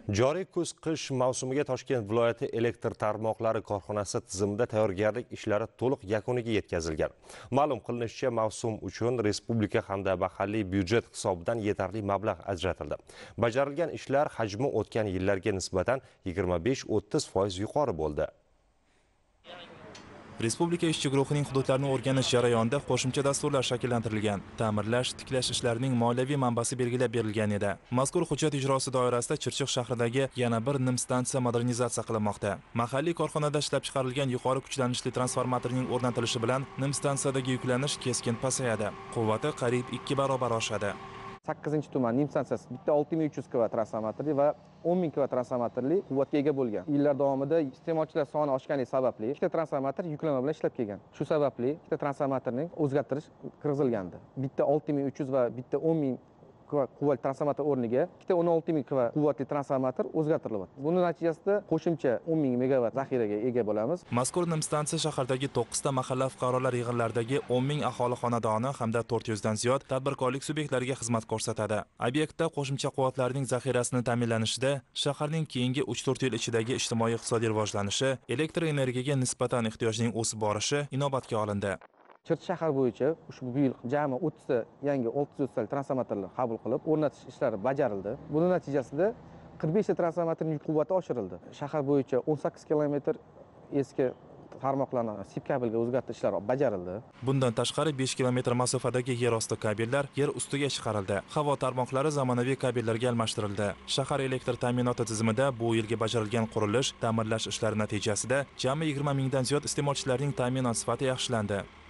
Joriy kuz-qish mavsumiga Toshkent viloyati elektr tarmoqlari korxonasi tizimida tayyorgarlik ishlari to'liq yakuniga yetkazilgan. Ma'lum qilinishicha, mavsum uchun respublika hamda mahalliy byudjet hisobidan yetarli mablag' ajratildi. Bajarilgan ishlar hajmi o'tgan yillarga nisbatan 25-30% yuqori bo'ldi. Respublika ishchi guruhining hududlarni o'rganish jarayonida qo'shimcha dasturlar shakllantirilgan. Ta'mirlash, tiklash ishlarining moliyaviy manbasi belgilab berilgan edi. Mazkur hujjat ijrosi doirasida Chirchiq shahridagi yana bir NIM stansiya modernizatsiya qilinmoqda. Mahalliy korxonada ishlab chiqarilgan yuqori kuchlanishli transformatorning o'rnatilishi bilan NIM stansiyadagi yuklanish keskin pasayadi. Quvvati qariyb 2 barobar oshadi. 8-tuman NIM stansiyasi bitta 6300 kV transformatorli va 10000 kV transformatorli quvvatga ega bo'lgan. Yillar davomida iste'molchilar soni oshgani sababli ikkita transformator yuklama bilan ishlab kelgan. Shu sababli ikkita transformatorning o'zgartirish kirgizilgandi. Bitta 6300 va bitta 10000 quvvat transformator o'rniga ikkita 16000 kV quvvatli transformator o'zgartiriladi. Buning natijasida qo'shimcha 10000 megavat zaxiraga ega bo'lamiz. Mazkur NIM stansiya shahardagi 9 ta mahalla fuqarolar yig'inlaridagi 10000 aholi xonadoni hamda 400 dan ziyod tadbirkorlik subyektlariga xizmat ko'rsatadi. Obyektda qo'shimcha quvvatlarning zaxirasini ta'minlanishida shaharning keyingi 3-4 yil ichidagi ijtimoiy-iqtisodiy rivojlanishi, elektr energiyaga nisbatan ehtiyojning o'sib borishi inobatga olindi. Chirchiq shahar bo'yicha ushbu yil jami 30 ta yangi 630 ta transformatorlar qabul qilib, o'rnatish ishlari bajarildi. Buning natijasida 45 ta transformatorning yuk quvvati oshirildi. Shahar bo'yicha 18 kilometr eski tarmoqlarni sip kabelga o'zgartirish ishlari bajarildi. Bundan tashqari 5 kilometr masofadagi yer osti kabellar yer ustiga chiqarildi. Havo tarmoqlari zamonaviy kabellarga almashtirildi. Shahar elektr ta'minoti tizimida bu yilga bajarilgan qurilish, ta'mirlash ishlari natijasida jami 20 mingdan ziyod iste'molchilarning ta'minot sifati yaxshilandi.